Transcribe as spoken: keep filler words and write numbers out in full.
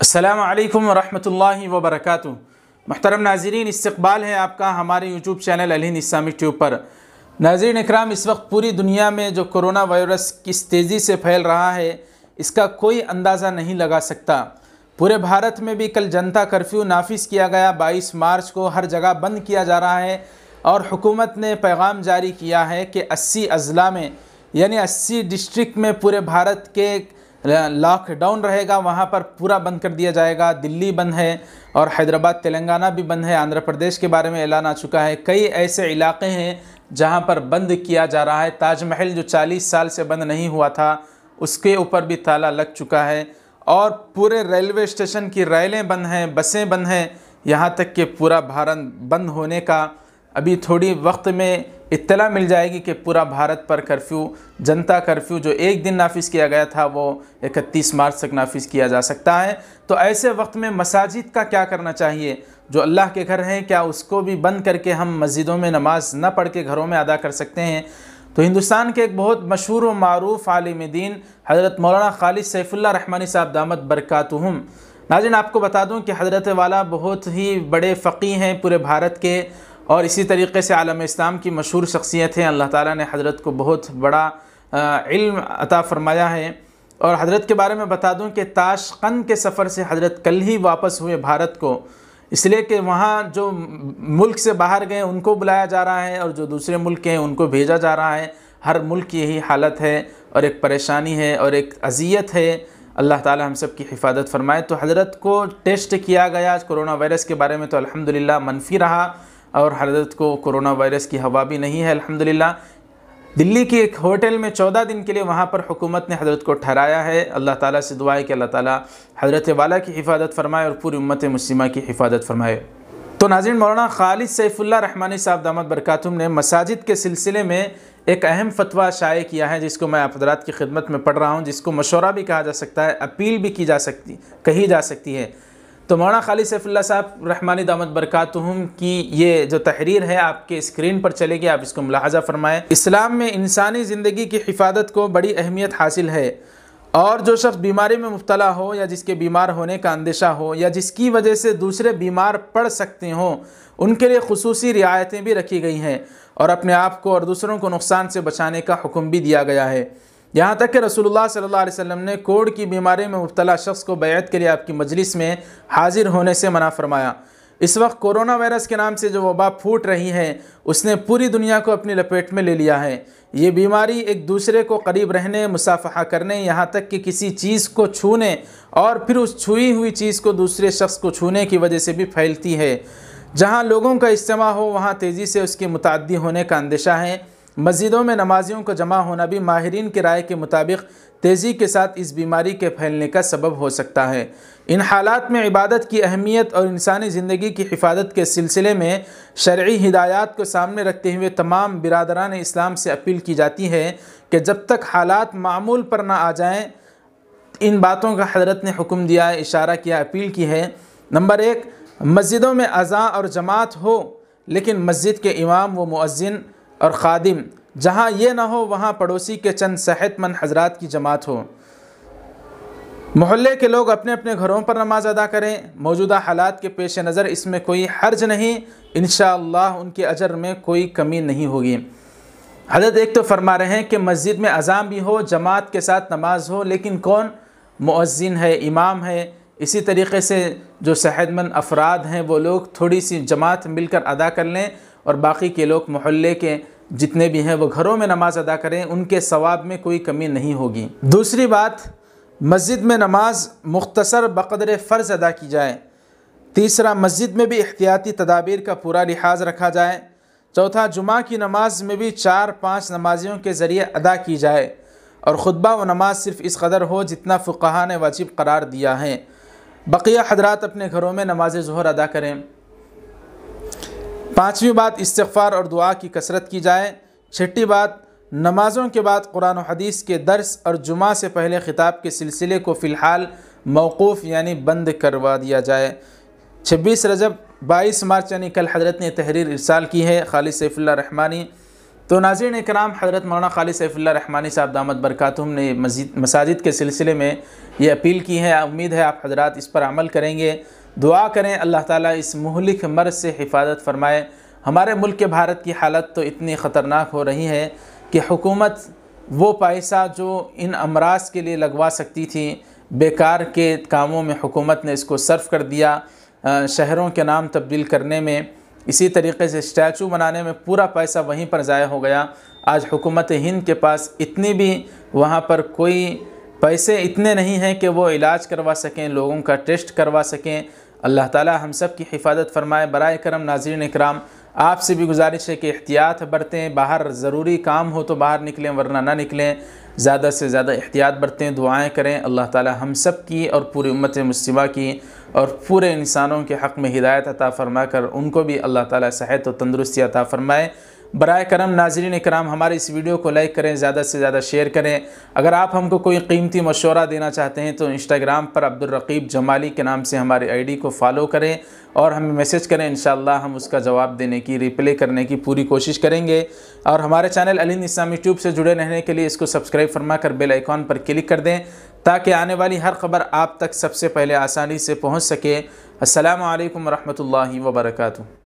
अस्सलामु अलैकुम वरहमतुल्लाहि वबरकातुहू। मुहतरम नाज़रीन, इस्तक़बाल है आपका हमारे YouTube channel Al Hind Islamic Tube पर। नाज़रीन इकराम, इस वक्त पूरी दुनिया में जो कोरोना वायरस किस तेज़ी से फैल रहा है इसका कोई अंदाज़ा नहीं लगा सकता। पूरे भारत में भी कल जनता कर्फ्यू नाफिज किया गया। बाईस मार्च को हर जगह बंद किया जा रहा है और हुकूमत ने पैगाम जारी किया है कि अस्सी अज़ला में यानी अस्सी डिस्ट्रिक्ट में पूरे भारत के लॉकडाउन रहेगा, वहाँ पर पूरा बंद कर दिया जाएगा। दिल्ली बंद है और हैदराबाद तेलंगाना भी बंद है। आंध्र प्रदेश के बारे में ऐलान आ चुका है। कई ऐसे इलाके हैं जहाँ पर बंद किया जा रहा है। ताजमहल जो चालीस साल से बंद नहीं हुआ था उसके ऊपर भी ताला लग चुका है और पूरे रेलवे स्टेशन की रेलें बंद हैं, बसें बंद हैं। यहाँ तक कि पूरा भारत बंद होने का अभी थोड़ी वक्त में इत्तला मिल जाएगी कि पूरा भारत पर कर्फ्यू, जनता कर्फ्यू जो एक दिन नाफिज किया गया था वो इकतीस मार्च तक नाफिज किया जा सकता है। तो ऐसे वक्त में मसाजिद का क्या करना चाहिए? जो अल्लाह के घर हैं क्या उसको भी बंद करके हम मस्जिदों में नमाज न पढ़ के घरों में अदा कर सकते हैं? तो हिंदुस्तान के एक बहुत मशहूर व मारूफ आलिम दीन हज़रत मौलाना खालिद सैफुल्लाह रहमानी साहब दामत बरकातुहुम। नाज़रीन, आपको बता दूं कि हज़रत वाला बहुत ही बड़े फ़क़ीह हैं पूरे भारत के और इसी तरीक़े से आलम इस्लाम की मशहूर शख्सियत हैं। अल्लाह ताला ने हज़रत को बहुत बड़ा इल्म अता फ़रमाया है। और हज़रत के बारे में बता दूं कि ताशकंद के सफ़र से हज़रत कल ही वापस हुए भारत को, इसलिए कि वहाँ जो मुल्क से बाहर गए उनको बुलाया जा रहा है और जो दूसरे मुल्क हैं उनको भेजा जा रहा है। हर मुल्क की यही हालत है और एक परेशानी है और एक अज़ियत है। अल्लाह ताला हम सब की हिफाजत फरमाए। तो हज़रत को टेस्ट किया गया कोरोना वायरस के बारे में, तो अल्हम्दुलिल्लाह मनफी रहा और हज़रत को कोरोना वायरस की हवा भी नहीं है अल्हम्दुलिल्लाह। दिल्ली की एक होटल में चौदह दिन के लिए वहाँ पर हुकूमत ने हज़रत को ठहराया है। अल्लाह ताला से दुआ है कि अल्लाह ताला हज़रत वाला की हिफाजत फरमाए और पूरी उम्मत मुस्लिमा की हिफाजत फरमाए। तो नाज़रीन, मौलाना खालिद सैफुल्लाह रहमानी साहब दामत बरकातुहुम ने मसाजिद के सिलसिले में एक अहम फतवा शाये किया है, जिसको मैं आप हज़रात की खिदमत में पढ़ रहा हूँ, जिसको मशवरा भी कहा जा सकता है, अपील भी की जा सकती कही जा सकती है। तो मौलाना खालिद सैफुल्लाह साहब रहमानी दामत बरकातुहुम की ये जो तहरीर है आपके स्क्रीन पर चलेगी, आप इसको मुलाहज़ा फरमाएँ। इस्लाम में इंसानी ज़िंदगी की हिफाजत को बड़ी अहमियत हासिल है और जो शख्स बीमारी में मुब्तला हो या जिसके बीमार होने का अंदेशा हो या जिसकी वजह से दूसरे बीमार पड़ सकते हों, उनके लिए खुसूसी रियायतें भी रखी गई हैं और अपने आप को और दूसरों को नुकसान से बचाने का हुक्म भी दिया गया है। यहाँ तक कि रसूलुल्लाह सल्लल्लाहु अलैहि वसल्लम ने कोढ़ की बीमारी में मुब्तला शख्स को बैत के लिए आपकी मजलिस में हाजिर होने से मना फरमाया। इस वक्त कोरोना वायरस के नाम से जो वबा फूट रही है उसने पूरी दुनिया को अपनी लपेट में ले लिया है। ये बीमारी एक दूसरे को करीब रहने, मुसाफहा करने, यहाँ तक कि किसी चीज़ को छूने और फिर उस छुई हुई चीज़ को दूसरे शख्स को छूने की वजह से भी फैलती है। जहाँ लोगों का इज्तिमा हो वहाँ तेज़ी से उसके मुताद्दी होने का अंदेशा है। मस्जिदों में नमाजियों को जमा होना भी माहिरीन की राय के मुताबिक तेज़ी के साथ इस बीमारी के फैलने का सबब हो सकता है। इन हालात में इबादत की अहमियत और इंसानी ज़िंदगी की हिफाजत के सिलसिले में शरई हिदायत को सामने रखते हुए तमाम बिरादरान इस्लाम से अपील की जाती है कि जब तक हालात मामूल पर ना आ जाएँ, इन बातों का हज़रत ने हुक्म दिया है, इशारा किया, अपील की है। नंबर एक, मस्जिदों में अज़ा और जमात हो लेकिन मस्जिद के इमाम व मुअज्जिन और ख़ादिम, जहाँ ये ना हो वहाँ पड़ोसी के चंद सेहतमंद हजरात की जमात हो। मोहल्ले के लोग अपने अपने घरों पर नमाज अदा करें। मौजूदा हालात के पेश नज़र इसमें कोई हर्ज नहीं, इंशाअल्लाह उनके अजर में कोई कमी नहीं होगी। हज़रत एक तो फरमा रहे हैं कि मस्जिद में अज़ान भी हो, जमात के साथ नमाज हो, लेकिन कौन? मुअज्जिन है, इमाम है। इसी तरीक़े से जो सेहतमंद अफराद हैं वो लोग थोड़ी सी जमात मिलकर अदा कर लें और बाकी के लोग मोहल्ले के जितने भी हैं वो घरों में नमाज अदा करें, उनके सवाब में कोई कमी नहीं होगी। दूसरी बात, मस्जिद में नमाज मुख्तसर बक़दर फ़र्ज़ अदा की जाए। तीसरा, मस्जिद में भी एहतियाती तदाबीर का पूरा लिहाज रखा जाए। चौथा, जुमा की नमाज में भी चार पाँच नमाजियों के ज़रिए अदा की जाए और ख़ुतबा व नमाज सिर्फ़ इस कदर हो जितना फ़ुक़हा ने वाजिब करार दिया है। बक़िया हज़रात अपने घरों में नमाज ज़ुहर अदा करें। पाँचवीं बात, इस्तिग़फ़ार और दुआ की कसरत की जाए। छठी बात, नमाज़ों के बाद कुरान और हदीस के दर्स और जुमा से पहले ख़िताब के सिलसिले को फ़िलहाल मौक़ूफ़ यानी बंद करवा दिया जाए। छब्बीस रजब बाईस मार्च यानी कल हज़रत ने तहरीर इरसाल की है खालिद सैफुल्लाह रहमानी। तो नाज़रीन इकराम, हज़रत मौलाना खालिद सैफुल्लाह रहमानी साहब दामत बरकातुहुम ने मस्जिद मसाजिद के सिलसिले में ये अपील की है। उम्मीद है आप हजरात इस पर अमल करेंगे। दुआ करें अल्लाह ताला इस मुहलिक मर्ज़ से हिफाजत फरमाए। हमारे मुल्क के भारत की हालत तो इतनी ख़तरनाक हो रही है कि हुकूमत वो पैसा जो इन अमराज के लिए लगवा सकती थी, बेकार के कामों में हुकूमत ने इसको सर्फ कर दिया। शहरों के नाम तब्दील करने में, इसी तरीके से स्टैचू बनाने में पूरा पैसा वहीं पर ज़ाया हो गया। आज हुकूमत हिंद के पास इतनी भी वहाँ पर कोई पैसे इतने नहीं हैं कि वो इलाज करवा सकें, लोगों का टेस्ट करवा सकें। अल्लाह ताला हम सब की हिफाजत फरमाए। बराए करम नाज़रीन इकराम, आपसे भी गुजारिश है कि एहतियात बरतें। बाहर ज़रूरी काम हो तो बाहर निकलें, वरना ना निकलें। ज़्यादा से ज़्यादा एहतियात बरतें, दुआएं करें। अल्लाह ताला हम सब की और पूरी उम्मत मुस्लिमा की और पूरे इंसानों के हक़ में हिदायत अता फ़रमा कर उनको भी अल्लाह ताला सेहत और तंदुरुस्ती अता फ़रमाए। बराए करम नाज़रीन इकराम, हमारे इस वीडियो को लाइक करें, ज़्यादा से ज़्यादा शेयर करें। अगर आप हमको कोई कीमती मशवरा देना चाहते हैं तो इंस्टाग्राम पर अब्दुल रकीब जमाली के नाम से हमारी आईडी को फॉलो करें और हमें मैसेज करें। इंशाअल्लाह हम उसका जवाब देने की, रिप्लाई करने की पूरी कोशिश करेंगे। और हमारे channel Al Hind Islamic Tube से जुड़े रहने के लिए इसको सब्सक्राइब फरमा कर बेल आइकॉन पर क्लिक कर दें, ताकि आने वाली हर खबर आप तक सबसे पहले आसानी से पहुँच सके। अस्सलामु अलैकुम रहमतुल्लाहि व बरकातुहू।